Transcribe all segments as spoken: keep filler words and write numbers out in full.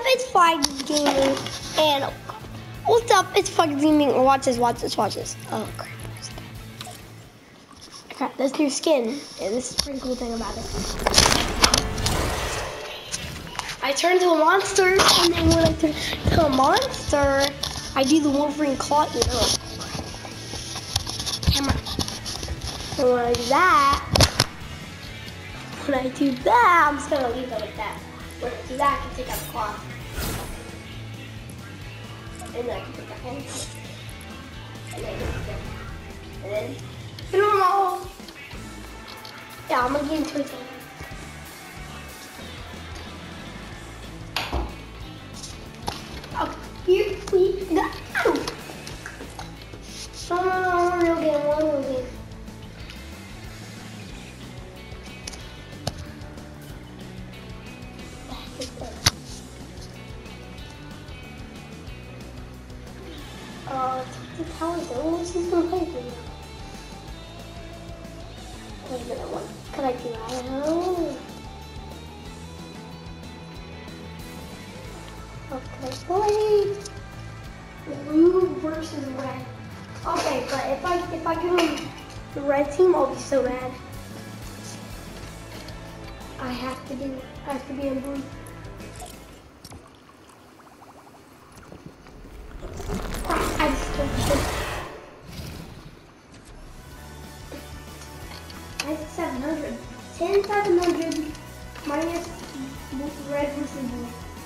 It's Flags Gaming, and what's up? It's Flags Gaming. Watch this, watch this, watch this. Oh crap! I got this new skin, and this is a pretty cool thing about it. I turn into a monster, and then when I turn into a monster, I do the Wolverine claw. You know, camera. So when I do that, when I do that, I'm just gonna leave it like that. When I do that, I can take out the claw. And then I can put the hands. And then, and then, the normal. Yeah, I'm gonna get into it. Oh, here we go. No, no, no, one real game, one real game. Uh, how is it? What's this one play for you? Wait a minute, what could I do? I don't know. What could I play? Blue versus red. Okay, but if I if I go on the red team, I'll be so mad. I have to do I have to be in blue. I just don't think. That's seven hundred. ten, seven hundred minus red versus blue.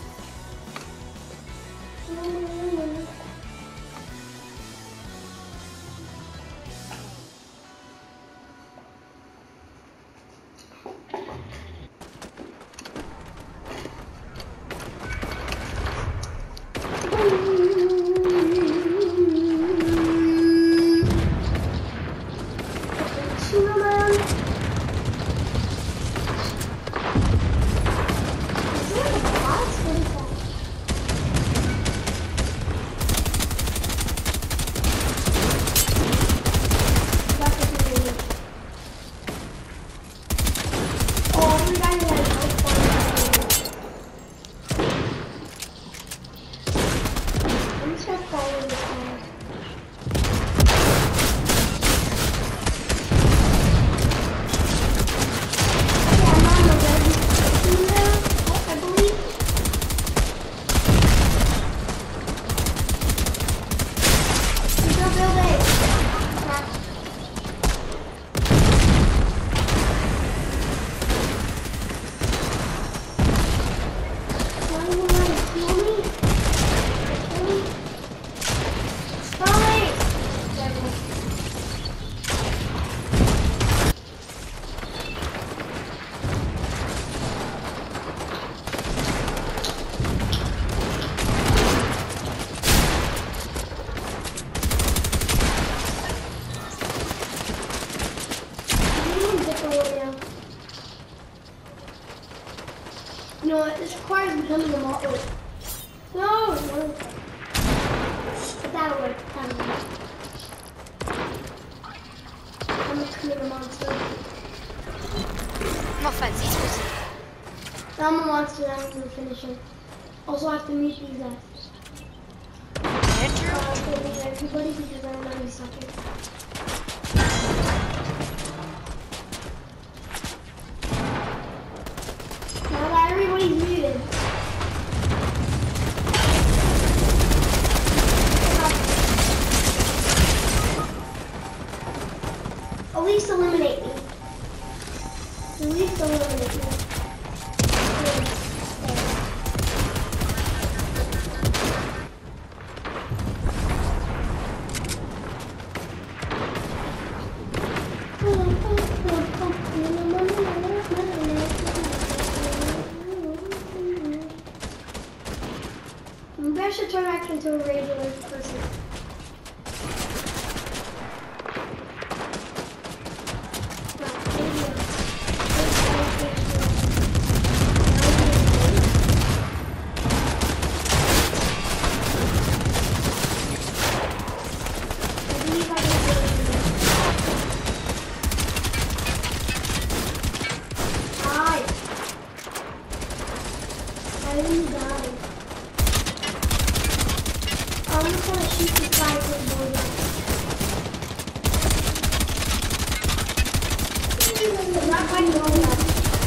You know what? This requires becoming a model. No, no. But that'll work. That'll work. I'm becoming a monster. No offense, he's busy. I'm a monster. I'm going to finish him. Also, I have to mute these guys. Andrew? Uh, I have to mute everybody because I don't know who's talking. Everybody's muted. At least eliminate me. At least eliminate me. Maybe I should turn back into a regular person. Hi. I didn't die. trying to shoot this guy with the board. I'm not fighting all that.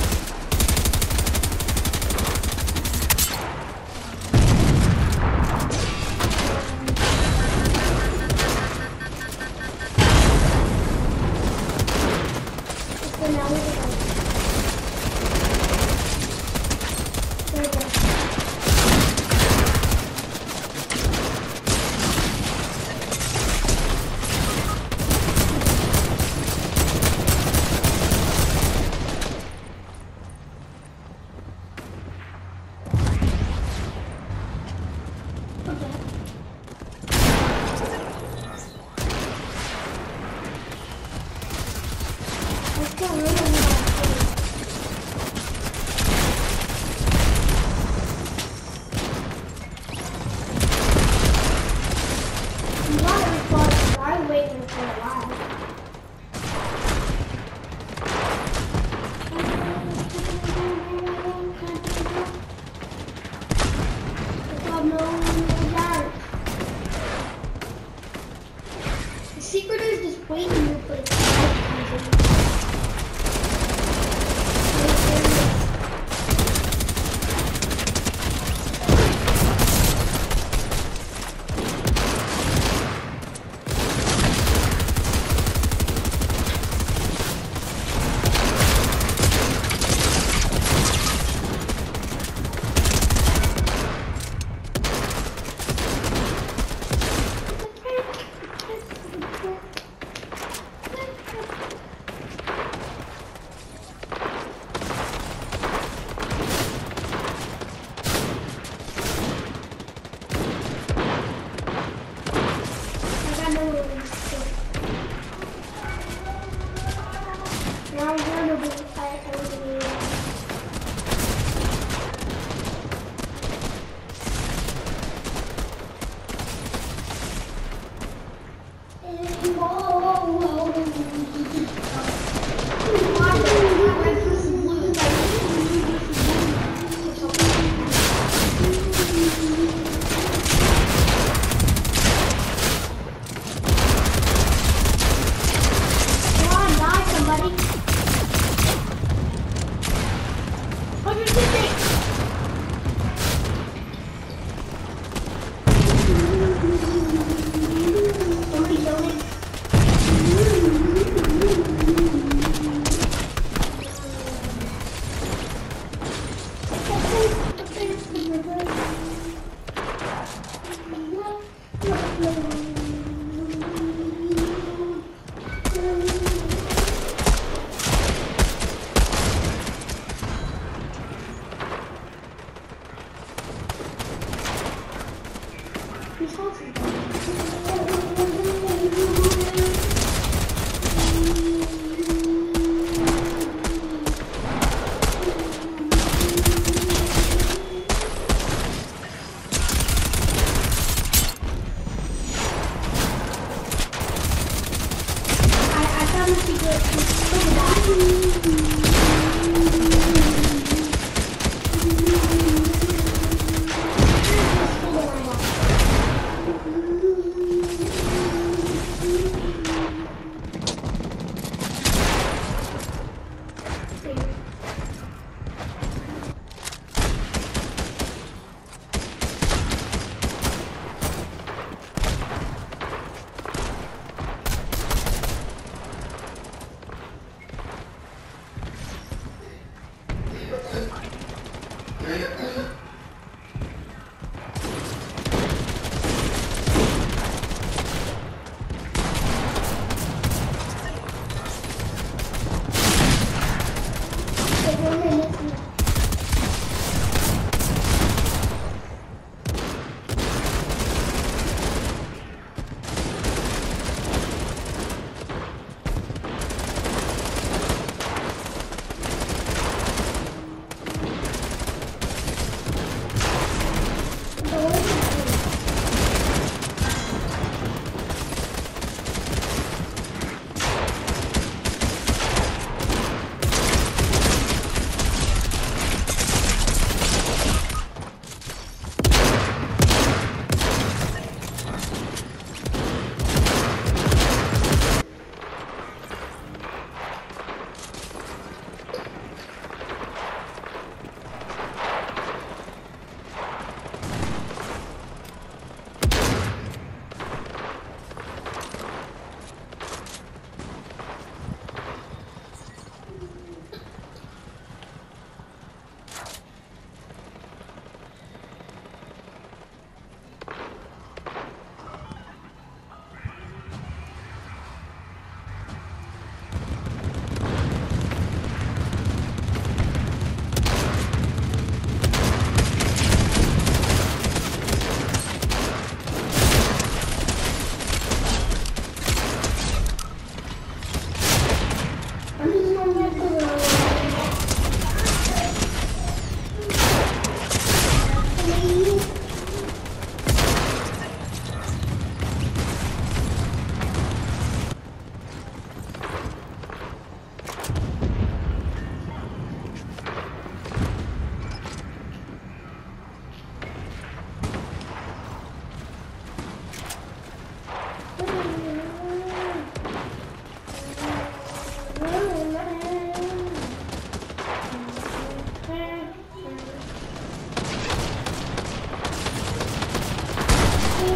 So now we're going. There we go. Let's go really on why are we waiting for a while? The secret is just waiting for the time comes in. Now I'm going to be I found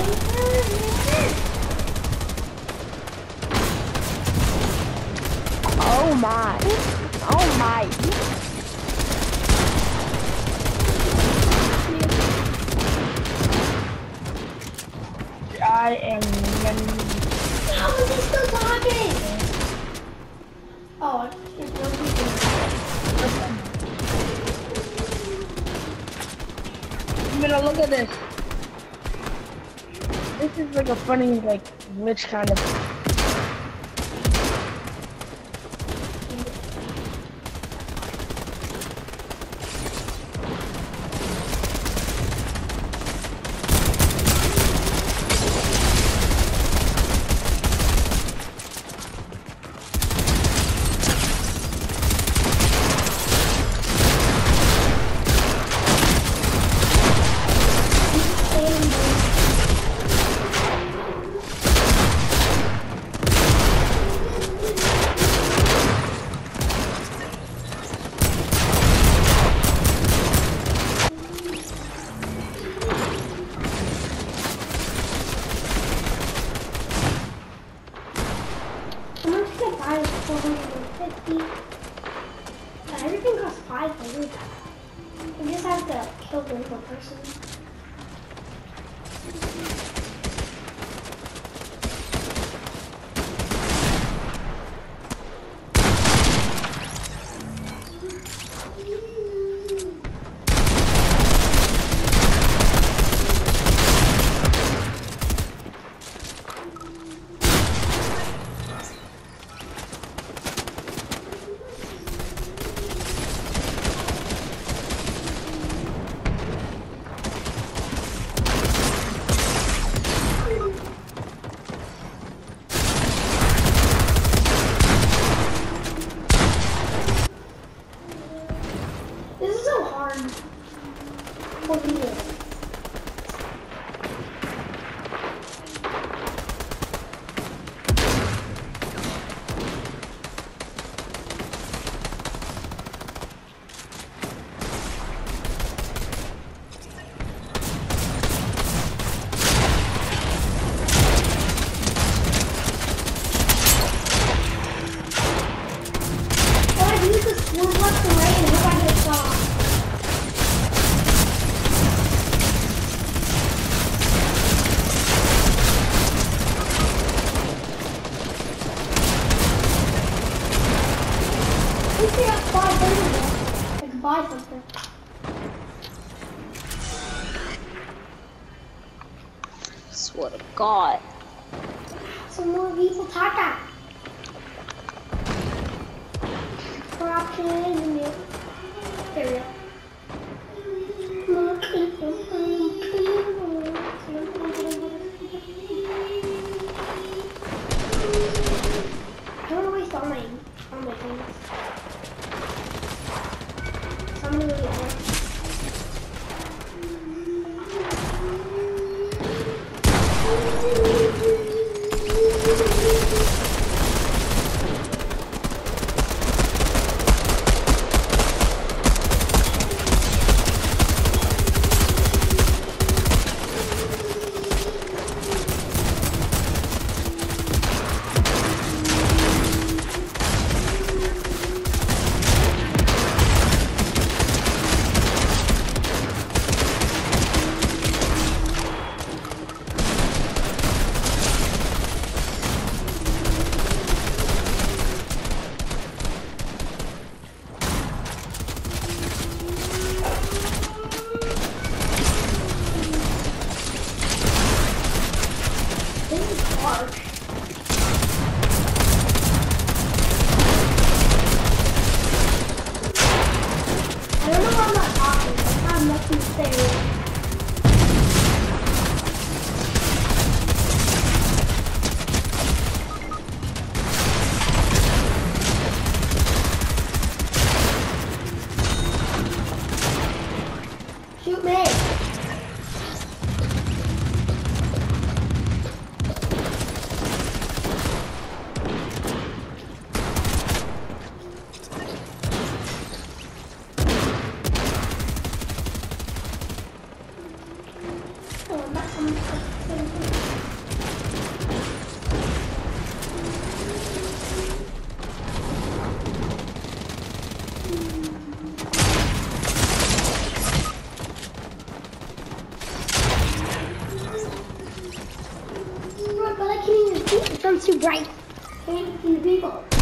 Oh my. Oh my. I am running. How is he still talking? Oh, it's no I'm gonna look at this. This is like a funny, like, glitch kind of. four hundred fifty. But everything costs five hundred. You just have to kill one per person. This is so hard for me. Oh, I use this move left and right and hope I get shot. At least I got five hundred. I can buy something. Swear to God. Some more people taka. Corruption in the area. I don't want to waste all my, all my things. So I'm gonna go get more. Oh, I'm back on the Look, I like hitting the people. It sounds too bright. I hate hitting the people.